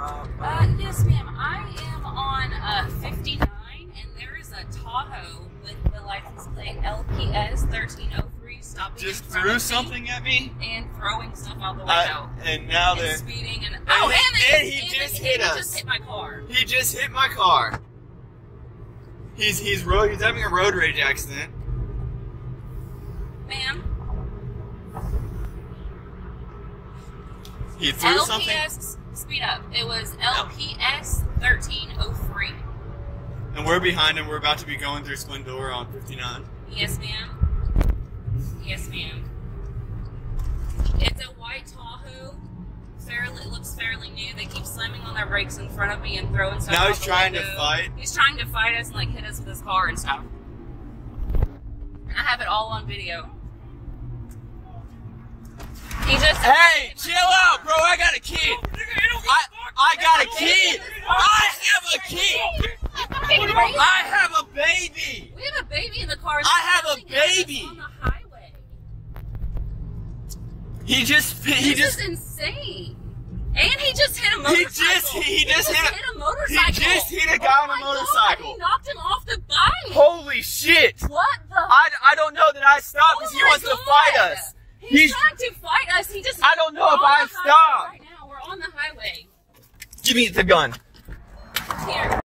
Yes, ma'am. I am on 59, and there is a Tahoe with the license plate LPS 1303 stopping. Just threw something at me and throwing stuff out the window. And now they're they're speeding and he just hit us. He just hit my car. He just hit my car. He's having a road rage accident. Ma'am. He threw something. LPS, speed up. It was LPS 1303. And we're behind him. We're about to be going through Splendora on 59. Yes, ma'am. Yes, ma'am. It's a white Tahoe. It looks fairly new. They keep slamming on their brakes in front of me and throwing stuff. Now out he's the trying window. to fight. He's trying to fight us and like hit us with his car and stuff. I have it all on video. He just. Hey, chill out, bro. I got a kid. I got a kid. I have a kid. I have a baby. We have a baby in the car. I have a baby. On the highway. This is insane. And he just hit a motorcycle. He just hit a motorcycle. He just hit a guy on a motorcycle. God, he knocked him off the bike. Holy shit. What the? I don't know that I stopped because he wants to fight us. He's trying to fight us. He just. I don't know if I stopped. Right now, we're on the highway. Give me the gun. Here.